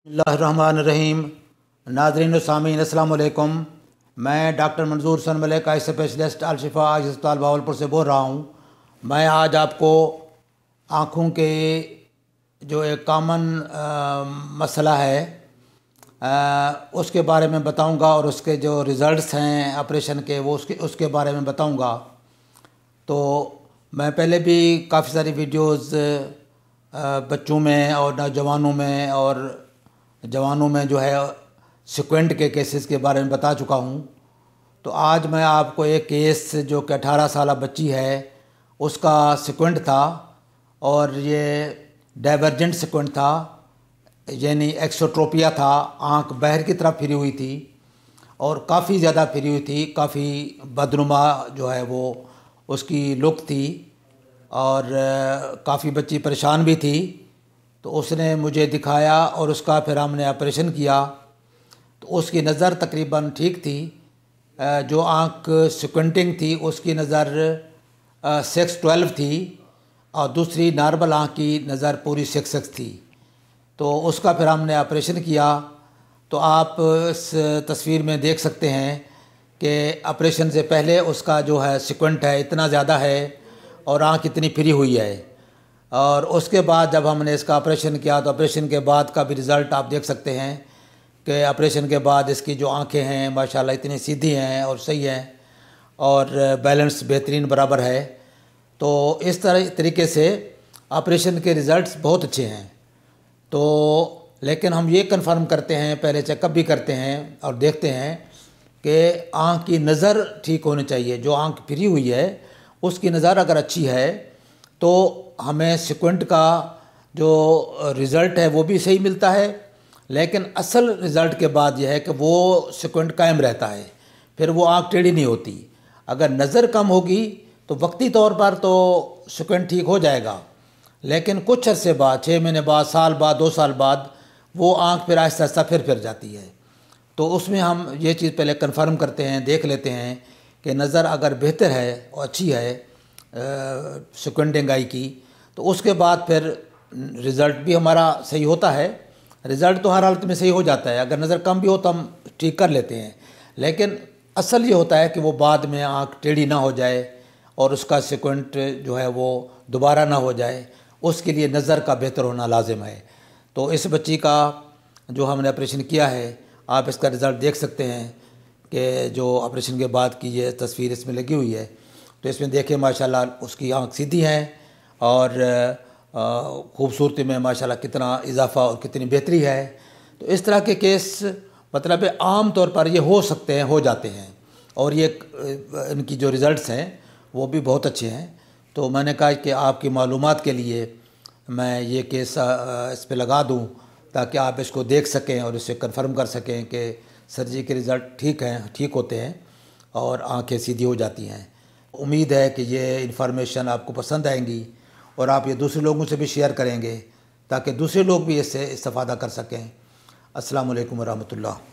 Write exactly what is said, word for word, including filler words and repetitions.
बिस्मिल्लाहिर्रहमानिर्रहीम। नाज़रीन व सामीन अस्सलाम वालेकुम। मैं doctor Manzoor Hussain Malik eye specialist Al-Shifa eye अस्पताल बहावलपुर से बोल रहा हूँ। मैं आज आपको आँखों के जो एक कॉमन मसला है आ, उसके बारे में बताऊँगा और उसके जो रिज़ल्ट्स हैं ऑपरेशन के वो उसके उसके बारे में बताऊँगा। तो मैं पहले भी काफ़ी सारी वीडियोज़ बच्चों में और नौजवानों में और जवानों में जो है स्क्विंट के केसेस के बारे में बता चुका हूँ। तो आज मैं आपको एक केस जो कि अठारह साल बच्ची है उसका स्क्विंट था और ये डाइवर्जेंट स्क्विंट था, यानी एक्सोट्रोपिया था। आँख बाहर की तरफ फिरी हुई थी और काफ़ी ज़्यादा फिरी हुई थी, काफ़ी बदनुमा जो है वो उसकी लुक थी और काफ़ी बच्ची परेशान भी थी। तो उसने मुझे दिखाया और उसका फिर हमने ऑपरेशन किया। तो उसकी नज़र तकरीबन ठीक थी। जो आँख स्क्विंटिंग थी उसकी नज़र सिक्स ट्वेल्व थी और दूसरी नॉर्मल आँख की नज़र पूरी सिक्स सिक्स थी। तो उसका फिर हमने ऑपरेशन किया। तो आप इस तस्वीर में देख सकते हैं कि ऑपरेशन से पहले उसका जो है स्क्विंट है इतना ज़्यादा है और आँख इतनी फिरी हुई है। और उसके बाद जब हमने इसका ऑपरेशन किया तो ऑपरेशन के बाद का भी रिज़ल्ट आप देख सकते हैं कि ऑपरेशन के बाद इसकी जो आंखें हैं माशाल्लाह इतनी सीधी हैं और सही हैं और बैलेंस बेहतरीन बराबर है। तो इस तरह तरीके से ऑपरेशन के रिज़ल्ट्स बहुत अच्छे हैं। तो लेकिन हम ये कंफर्म करते हैं, पहले चेकअप भी करते हैं और देखते हैं कि आँख की नज़र ठीक होनी चाहिए। जो आँख फिरी हुई है उसकी नज़र अगर अच्छी है तो हमें स्क्विंट का जो रिज़ल्ट है वो भी सही मिलता है, लेकिन असल रिज़ल्ट के बाद यह है कि वो स्क्विंट कायम रहता है, फिर वो आँख टेढ़ी नहीं होती। अगर नज़र कम होगी तो वक्ती तौर पर तो स्क्विंट ठीक हो जाएगा, लेकिन कुछ अरसे बाद, छः महीने बाद, साल बाद, दो साल बाद वो आँख फिर आहिस्ता आहिस्ता फिर फिर जाती है। तो उसमें हम ये चीज़ पहले कंफर्म करते हैं, देख लेते हैं कि नज़र अगर बेहतर है और अच्छी है स्क्विंटिंग आई की, तो उसके बाद फिर रिज़ल्ट भी हमारा सही होता है। रिज़ल्ट तो हर हालत में सही हो जाता है, अगर नज़र कम भी हो तो हम ठीक कर लेते हैं, लेकिन असल ये होता है कि वो बाद में आँख टेढ़ी ना हो जाए और उसका स्क्विंट जो है वो दोबारा ना हो जाए, उसके लिए नज़र का बेहतर होना लाजिम है। तो इस बच्ची का जो हमने ऑपरेशन किया है आप इसका रिज़ल्ट देख सकते हैं कि जो ऑपरेशन के बाद की ये तस्वीर इसमें लगी हुई है। तो इसमें देखें माशाल्लाह उसकी आँख सीधी है और खूबसूरती में माशाल्लाह कितना इजाफा और कितनी बेहतरी है। तो इस तरह के केस मतलब आम तौर पर ये हो सकते हैं, हो जाते हैं और ये इनकी जो रिज़ल्ट्स हैं वो भी बहुत अच्छे हैं। तो मैंने कहा कि आपकी मालूमात के लिए मैं ये केस इस पे लगा दूं ताकि आप इसको देख सकें और इससे कंफर्म कर सकें कि सर्जरी के रिज़ल्ट ठीक हैं, ठीक होते हैं और आँखें सीधी हो जाती हैं। उम्मीद है कि ये इन्फॉर्मेशन आपको पसंद आएंगी और आप ये दूसरे लोगों से भी शेयर करेंगे ताकि दूसरे लोग भी इससे इस्तेफ़ादा कर सकें। अस्सलाम वालेकुम व रहमतुल्लाह।